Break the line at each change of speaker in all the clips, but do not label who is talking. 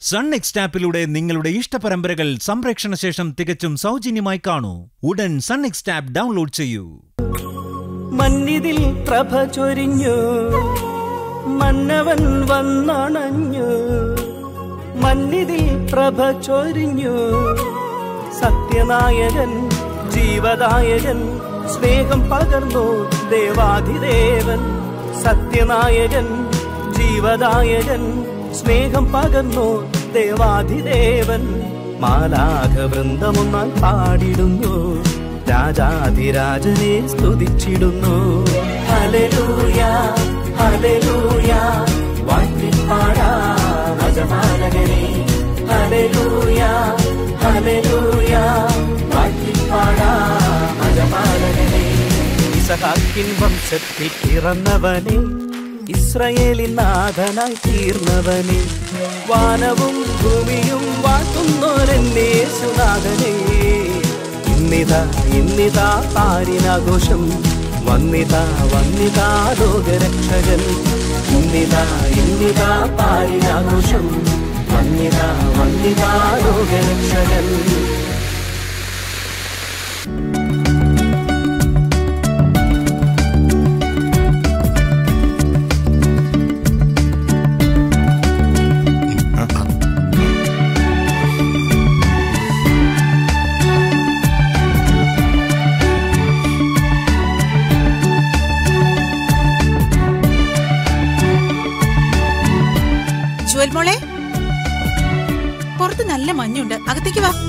Sun next ആപ്പിലൂടെ നിങ്ങളുടെ ഇഷ്ടപരമ്പരകൾ സംപ്രേക്ഷണ ശേഷം തികച്ചും സൗജന്യമായി കാണൂ. ഉടൻ സൺ നെക്സ്റ്റ് ആപ്പ് ഡൗൺലോഡ് ചെയ്യൂ.
മന്നിതിൽ പ്രഭ ചൊരിഞ്ഞു, മന്നവൻ വന്നണഞ്ഞു. മന്നിതിൽ പ്രഭ ചൊരിഞ്ഞു, സത്യനായകൻ ജീവദായകൻ സ്നേഹം പകർന്നു ദേവാധിദേവൻ. സത്യനായകൻ ജീവദായകൻ സ്നേഹം പകർന്നു ദേവാധിദേവൻ. മാലാഖ വൃന്ദമൊന്നാൽ പാടിടുന്നു, രാജാധിരാജനെ സ്തുതിച്ചിടുന്നു. ഹല്ലേലൂയ ഹല്ലേലൂയ വാഴ്ത്തിപ്പാടാം അജമാനകനെ. ഹല്ലേലൂയ ഹല്ലേലൂയ വാഴ്ത്തിപ്പാടാം അജമാനകനെ. ഇസഹാക്കിൻ വംശത്തിൽ പിറന്നവനെ, ഇസ്രായേലിൻ നാഥനായി തീർന്നവനെ, വാനവും ഭൂമിയും വാഴ്ത്തുന്നോരെന്നെ യേശുനാഥനെ. ഇന്നിതാ പാരിനാഘോഷം, വന്നിതാ വന്നിതാ ലോകരക്ഷകൻ. ഇന്നിതാ പാരിനാഘോഷം, വന്നിതാ വന്നിതാ ലോകരക്ഷകൻ.
മോളെ, പുറത്ത് നല്ല മഞ്ഞുണ്ട്, അകത്തേക്ക് വാ.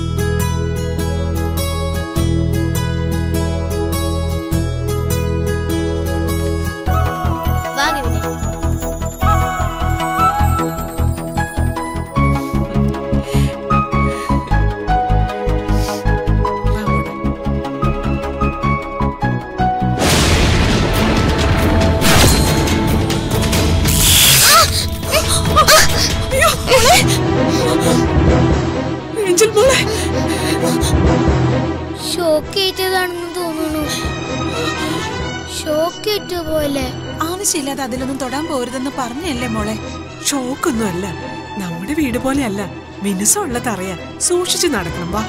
ആവശ്യമില്ലാതെ അതിലൊന്നും തൊടാൻ പോരുതെന്ന് പറഞ്ഞല്ലേ മോളെ.
ഷോക്കൊന്നുമല്ല, നമ്മുടെ വീട് പോലെയല്ല, മിനുസമുള്ളതറിയാ, സൂക്ഷിച്ചു നടക്കണം. വാ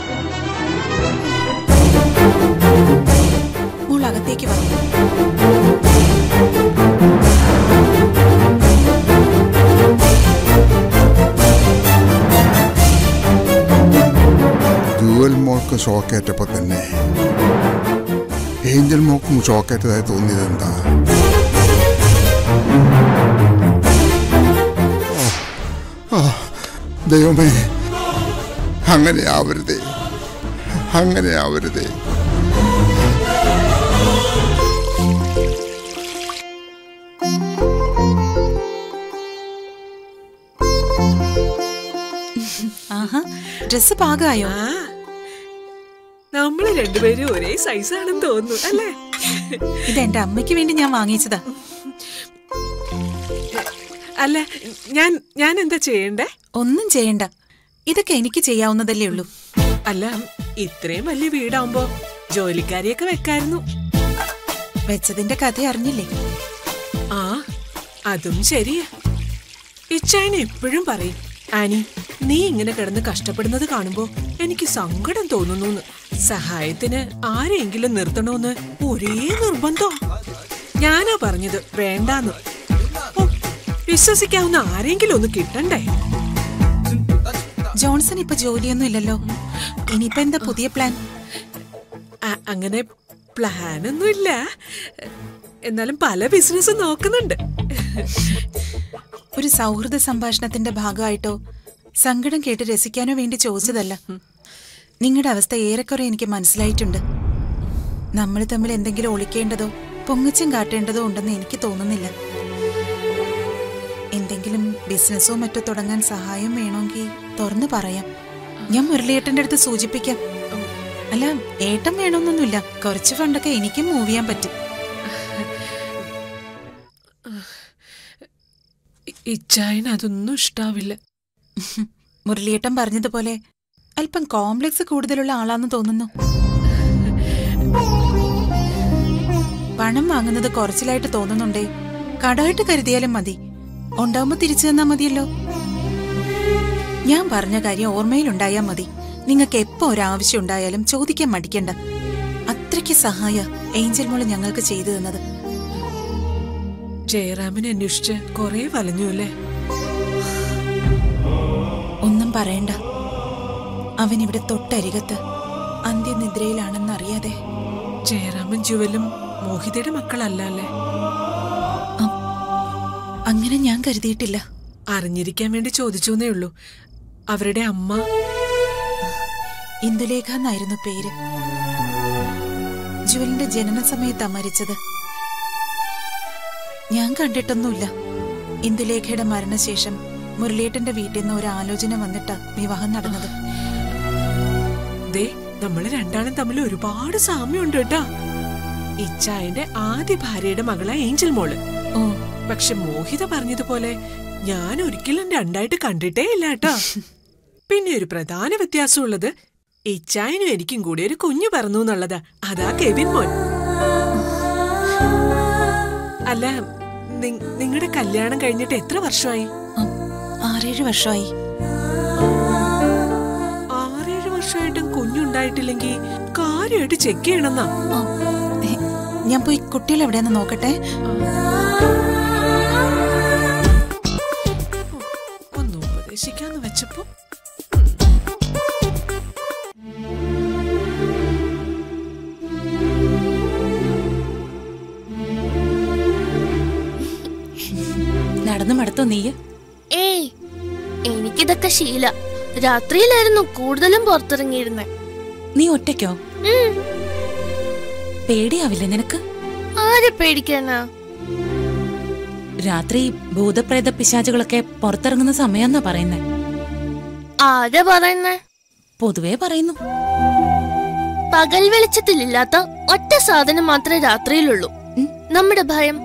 മോൾ അകത്തേക്ക് വാ.
ജുവൽ മോൾക്ക് ഷോക്കേറ്റപ്പോ തന്നെ ഏഞ്ചൽ മോക്കും ഷോക്കേറ്റതായി തോന്നിയതെന്താ? ദൈവമേ, അങ്ങനെ ആവരുതേ, അങ്ങനെ ആവരുതേ.
ഡ്രസ് പാകായോ?
നമ്മള് രണ്ടുപേരും ഒരേ സൈസാണെന്ന് തോന്നുന്നു അല്ലേ?
ഇതെന്റെ അമ്മയ്ക്ക് വേണ്ടി ഞാൻ വാങ്ങിച്ചതാ.
അല്ല, ഞാൻ എന്താ ചെയ്യണ്ടേ?
ഒന്നും ചെയ്യണ്ട, ഇതൊക്കെ എനിക്ക് ചെയ്യാവുന്നതല്ലേ ഉള്ളൂ.
അല്ല, ഇത്രയും വലിയ വീടാവുമ്പോ ജോലിക്കാരിയൊക്കെ വെക്കായിരുന്നു.
വെച്ചതിന്റെ കഥ അറിഞ്ഞില്ലേ?
ആ, അതും ശരിയാ. ഇച്ചായനെ എപ്പോഴും പറയും, ആനി നീ ഇങ്ങനെ കിടന്ന് കഷ്ടപ്പെടുന്നത് കാണുമ്പോ എനിക്ക് സങ്കടം തോന്നുന്നു. സഹായത്തിന് ആരെങ്കിലും നിർത്തണോന്ന് ഒരേ നിർബന്ധം. ഞാനാ പറഞ്ഞത് വേണ്ടാന്ന്. വിശ്വസിക്കാവുന്ന ആരെങ്കിലും ഒന്ന് കിട്ടണ്ടേ?
ജോൺസൺ ഇപ്പൊ ജോലിയൊന്നും ഇല്ലല്ലോ, ഇനിയിപ്പോ എന്താ പുതിയ പ്ലാൻ?
അങ്ങനെ പ്ലാനൊന്നും ഇല്ല, എന്നാലും പല ബിസിനസ് നോക്കുന്നുണ്ട്.
ഒരു സൗഹൃദ സംഭാഷണത്തിന്റെ ഭാഗമായിട്ടോ സങ്കടം കേട്ട് രസിക്കാനോ വേണ്ടി ചോദിച്ചതല്ല. നിങ്ങളുടെ അവസ്ഥ ഏറെക്കുറെ എനിക്ക് മനസ്സിലായിട്ടുണ്ട്. നമ്മൾ തമ്മിൽ എന്തെങ്കിലും ഒളിക്കേണ്ടതോ പൊങ്ങച്ചം കാട്ടേണ്ടതോ ഉണ്ടെന്ന് എനിക്ക് തോന്നുന്നില്ല. എന്തെങ്കിലും ബിസിനസ്സോ മറ്റോ തുടങ്ങാൻ സഹായം വേണമെങ്കിൽ തുറന്നു പറയാം. ഞാൻ മുരളിയേട്ടന്റെ അടുത്ത് സൂചിപ്പിക്കാം. അല്ല, ഏട്ടൻ വേണമെന്നൊന്നുമില്ല, കുറച്ച് ഫണ്ടൊക്കെ എനിക്കും മൂവ് ചെയ്യാൻ പറ്റും.
ഇച്ചായന് അതൊന്നും ഇഷ്ടാവില്ല.
മുരളിയേട്ടൻ പറഞ്ഞതുപോലെ അല്പം കോംപ്ലക്സ് കൂടുതലുള്ള ആളാന്ന് തോന്നുന്നു. പണം വാങ്ങുന്നത് കുറച്ചിലായിട്ട് തോന്നുന്നുണ്ടേ കടമായിട്ട് കരുതിയാലും മതി. ഉണ്ടാവുമ്പോ തിരിച്ചു തന്നാ മതിയല്ലോ. ഞാൻ പറഞ്ഞ കാര്യം ഓർമ്മയിലുണ്ടായാൽ മതി. നിങ്ങൾക്ക് എപ്പോ ഒരാവശ്യം ഉണ്ടായാലും ചോദിക്കാൻ മടിക്കണ്ട. അത്രയ്ക്ക് സഹായ ഏഞ്ചൽ മോള് ഞങ്ങൾക്ക് ചെയ്തു തന്നത്.
ജയറാമിനെ അന്വേഷിച്ച് കൊറേ വലഞ്ഞു അല്ലേ?
ഒന്നും പറയണ്ട. അവൻ ഇവിടെ തൊട്ടരികത്ത് അന്ത്യനിദ്രയിലാണെന്നറിയാതെ.
ജയറാമൻ ജുവലും മോഹിതയുടെ മക്കളല്ല അല്ലേ?
അങ്ങനെ ഞാൻ കരുതിയിട്ടില്ല.
അറിഞ്ഞിരിക്കാൻ വേണ്ടി ചോദിച്ചേ ഉള്ളൂ. അവരുടെ അമ്മ
ഇന്ദുലേഖ എന്നായിരുന്നു പേര്. ജുവലിന്റെ ജനന സമയത്താ മരിച്ചത്. ഞാൻ കണ്ടിട്ടൊന്നുമില്ല. ഇന്ദുലേഖയുടെ മരണശേഷം മുരളിയേട്ടന്റെ വീട്ടിൽ നിന്ന് ഒരു ആലോചന വന്നിട്ടാ വിവാഹം നടന്നത്.
ദേ, നമ്മള് രണ്ടാളും തമ്മിൽ ഒരുപാട് സാമ്യമുണ്ട് കേട്ടാ. ഇച്ചായന്റെ ആദ്യ ഭാര്യയുടെ മകളാ ഏഞ്ചൽ മോള്. പക്ഷെ മോഹിത പറഞ്ഞതുപോലെ ഞാൻ ഒരിക്കലും രണ്ടായിട്ട് കണ്ടിട്ടേ ഇല്ല കേട്ടാ. പിന്നെ ഒരു പ്രധാന വ്യത്യാസമുള്ളത്, ഇച്ചായനും എനിക്കും കൂടി ഒരു കുഞ്ഞു പറഞ്ഞു എന്നുള്ളതാ. അതാ കെവിൻ മോൻ. അല്ല, നിങ്ങളുടെ കല്യാണം കഴിഞ്ഞിട്ട് എത്ര വർഷമായി?
6-7 വർഷമായി.
6-7 വർഷമായിട്ടും കുഞ്ഞുണ്ടായിട്ടില്ലെങ്കിൽ കാര്യമായിട്ട് ചെക്ക് ചെയ്യണമെന്നാ.
ഞാൻ പോയി കുട്ടികൾ എവിടെയാന്ന് നോക്കട്ടെ.
ഒന്ന് ഉപദേശിക്കാന്ന് വെച്ചപ്പോ
നടന്നു മടുത്തോ നീ?
ഏയ്, എനിക്കിതൊക്കെ ശീല. രാത്രിയിലായിരുന്നു കൂടുതലും പുറത്തിറങ്ങിയിരുന്നേ.
നീ ഒറ്റയ്ക്കോ? പേടിയാവില്ലേ നിനക്ക്?
ആരെ പേടിക്കാനാ?
രാത്രി ഭൂതപ്രേത പിശാചുകളൊക്കെ പുറത്തിറങ്ങുന്ന സമയാന്നാ പറയുന്നേ.
ആരാ പറയുന്നേ?
പൊതുവേ പറയുന്നു.
പകൽ വെളിച്ചത്തിലില്ലാത്ത ഒറ്റ സാധനം മാത്രമേ രാത്രിയിലുള്ളൂ, നമ്മുടെ ഭയം.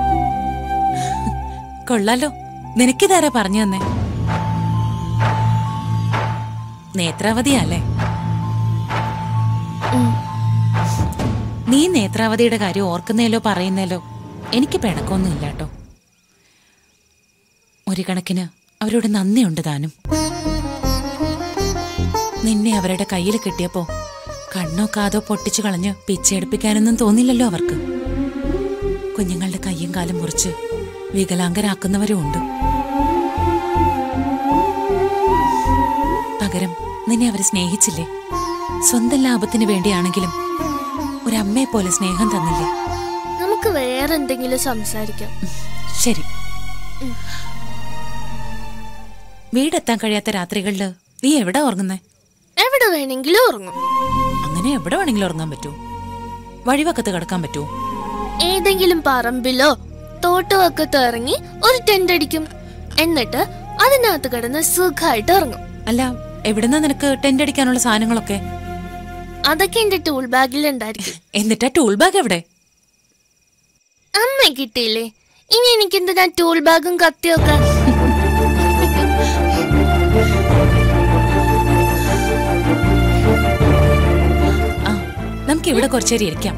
കൊള്ളാലോ, നിനക്കിതാരാ പറഞ്ഞു തന്നെ? നേത്രാവതിയല്ലേ? നീ നേത്രാവതിയുടെ കാര്യം ഓർക്കുന്നേലോ പറയുന്നേലോ എനിക്ക് പിണക്കൊന്നും ഇല്ലാട്ടോ. ഒരു കണക്കിന് അവരോട് നന്ദിയുണ്ട് താനും. നിന്നെ അവരുടെ കയ്യിൽ കിട്ടിയപ്പോ കണ്ണോ കാതോ പൊട്ടിച്ചു കളഞ്ഞ് പിച്ചെടുപ്പിക്കാനൊന്നും തോന്നില്ലല്ലോ അവർക്ക്. കുഞ്ഞുങ്ങളുടെ കയ്യും കാലും മുറിച്ച് വികലാംഗരാക്കുന്നവരും ഉണ്ട്. പകരം നിന്നെ അവര് സ്നേഹിച്ചില്ലേ? സ്വന്തം ലാഭത്തിന് വേണ്ടിയാണെങ്കിലും ഒരമ്മയെ പോലെ സ്നേഹം തന്നില്ലേ?
നമുക്ക് വേറെ എന്തെങ്കിലും സംസാരിക്കാം.
ശരി. വീടെത്താൻ കഴിയാത്ത രാത്രികളില് നീ എവിടെ ഉറങ്ങുന്നേ?
എവിടെ വേണമെങ്കിലും ഉറങ്ങും.
അങ്ങനെ എവിടെ വേണമെങ്കിലും ഉറങ്ങാൻ പറ്റുമോ? വഴിവക്കത്ത് കിടക്കാൻ പറ്റുമോ?
ഏതെങ്കിലും പറമ്പിലോ തോട്ടുവക്കത്ത് ഇറങ്ങി ഒരു ടെന്റ് അടിക്കും. എന്നിട്ട് അതിനകത്ത് കിടന്ന് സുഖമായിട്ട് ഇറങ്ങും.
അല്ല, എവിടുന്നാ നിനക്ക് ടെന്റ് അടിക്കാനുള്ള സാധനങ്ങളൊക്കെ?
അതൊക്കെ എന്റെ ടൂൾ ബാഗിൽ ഉണ്ടായിരിക്കും.
എന്നിട്ടാ ടൂൾ ബാഗ് എവിടെ?
അമ്മ കിട്ടിയില്ലേ? ഇനി എനിക്ക് എന്തിനാ ടൂൾ ബാഗും കത്തിയൊക്കെ?
ആ, നമുക്ക് ഇവിടെ കുറച്ചേരി ഇരിക്കാം.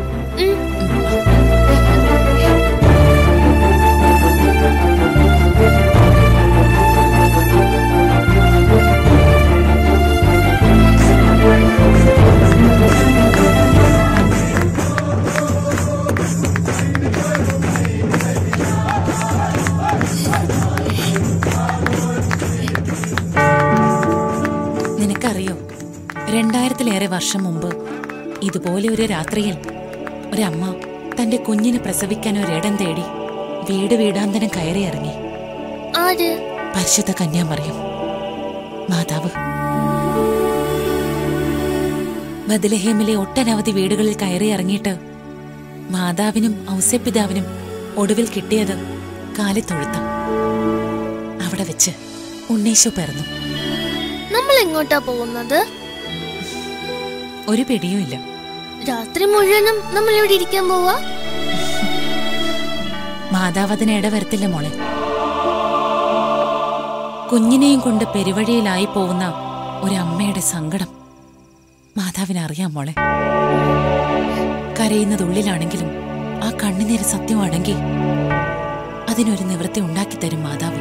നിനക്കറിയോ, 2000-ലേറെ വർഷം മുമ്പ് ഇതുപോലെ ഒരു രാത്രിയിൽ ഒരമ്മ തന്റെ കുഞ്ഞിനെ പ്രസവിക്കാൻ ഒരിടം തേടി വീട് വീടാന്തരം കയറി ഇറങ്ങി. പരിശുദ്ധ കന്യാമറിയം മാതാവ്. ബത്ലഹേമിലെ ഒട്ടനവധി വീടുകളിൽ കയറി ഇറങ്ങിയിട്ട് മാതാവിനും ഔസേപ്പിതാവിനും ഒടുവിൽ കിട്ടിയത് കാലിത്തൊഴുത്തം. അവിടെ വെച്ച് ഉണ്ണീശോ പിറന്നു.
നമ്മൾ എങ്ങോട്ടാ പോകുന്നത്?
ഒരു പിടിയും ഇല്ല.
രാത്രി മുഴുവനും നമ്മൾ ഇവിടെ ഇരിക്കാൻ പോവാ?
മാതാവ് അതിന് ഇടവരത്തില്ല മോളെ. കുഞ്ഞിനെയും കൊണ്ട് പെരുവഴിയിലായി പോകുന്ന ഒരമ്മയുടെ സങ്കടം മാതാവിനറിയാം മോളെ. കരയുന്നതുള്ളിലാണെങ്കിലും ആ കണ്ണുനീര് സത്യമാണെങ്കിൽ അതിനൊരു നിവൃത്തി ഉണ്ടാക്കിത്തരും മാതാവ്.